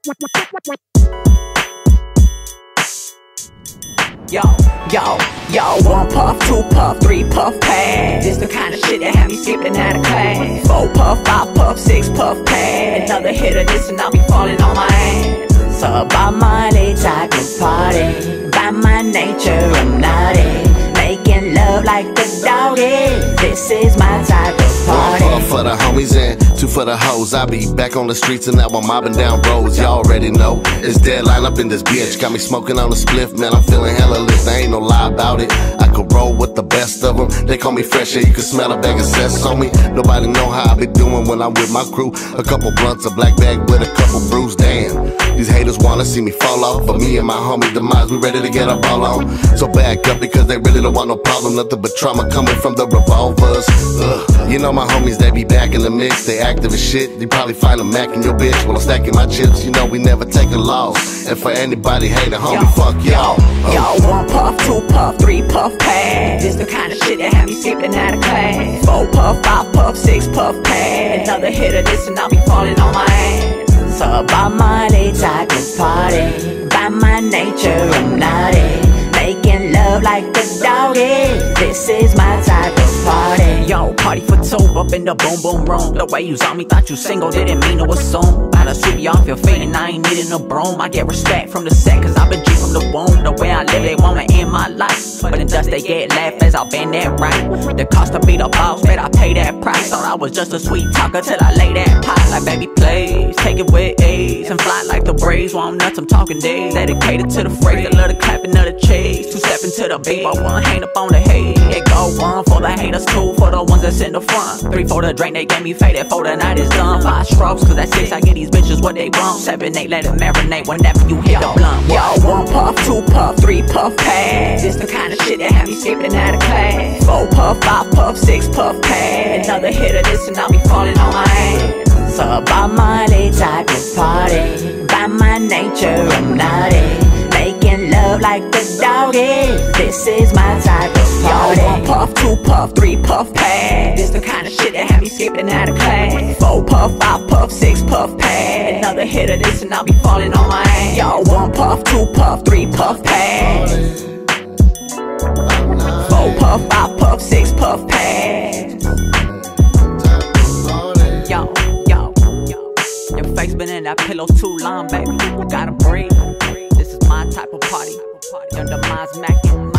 Yo, yo, yo, 1 puff, 2 puff, 3 puff pass. This the kind of shit that have me skipping out of class. 4 puff, 5 puff, 6 puff pass. Another hit of this and I'll be falling on my ass. So by money type of party, by my nature I'm naughty, making love like the doggy. This is my type of party. 1 puff for the homies and 2 for the hoes. I be back on the streets and now I'm mobbing down roads. Y'all already know it's deadline up in this bitch. Got me smoking on the spliff, man, I'm feeling hella lit. There ain't no lie about it. I could roll with the best of them. They call me fresh, yeah, you can smell a bag of cess on me. Nobody know how I be doing when I'm with my crew. A couple blunts, a black bag with a couple brews. Damn, these haters wanna see me fall off, but me and my homie demise, we ready to get our ball on. So back up because they really don't want no problem. Nothing but trauma coming from the revolvers. You know my homies, they be back in the mix. They active as shit. You probably find a Mac in your bitch while I'm stacking my chips. You know we never take a loss. And for anybody hating, homie, fuck y'all. Yo, 1 puff, 2 puff, 3 puff pass. This the kind of shit that have me skipping out of class. 4 puff, 5 puff, 6 puff pass. Another hit of this and I'll be falling on my ass. So by money type of party, by my nature I'm naughty, making love like the doggy. This is my type of party. Yo, party for 2 up in the boom boom room. The way you saw me, thought you single, didn't mean to assume. Gotta sweep you off your feet and I ain't needing a broom. I get respect from the set cause I've been G from the womb. The way I live, they wanna end my life, but in dust they get laughed as I bend that right. The cost to be the boss, bet I pay that price. Thought I was just a sweet talker till I lay that pie. Like baby please, take it with ease and fly like the breeze. While I'm nuts, I'm talking days. Dedicated to the phrase, I love the clapping of the cheese. 2 step into the beat, but 1 hang up on the head. It go 1 for the haters, 2 for the ones that's in the front, 3 for the drink, they gave me faded, 4 the night is done. 5 strokes, cause at 6 I get these bitches what they want. 7, 8, let it marinate whenever you hit the blunt. Yo, 1 puff, 2 puff, 3 puff pass. This the kind of shit that have me skipping out of class. 4 puff, 5 puff, 6 puff pass. Another hit of this and I'll be falling on my ass. So by money type of party, by my nature I'm naughty, making love like the doggy. This is my type of party. Yo, 1 puff, 2 puff, 3 puff pass. This the kind of shit that have me skipping out of class. 4 puff, 5 puff, 6 puff pass. Another hit of this and I'll be falling on my ass. Yo, 1 puff, 2 puff, 3 puff pass. 4 puff, 5 puff, 6 puff pass. Yo, yo, yo, your face been in that pillow too long, baby. You gotta breathe. This is my type of party. Under my Mac.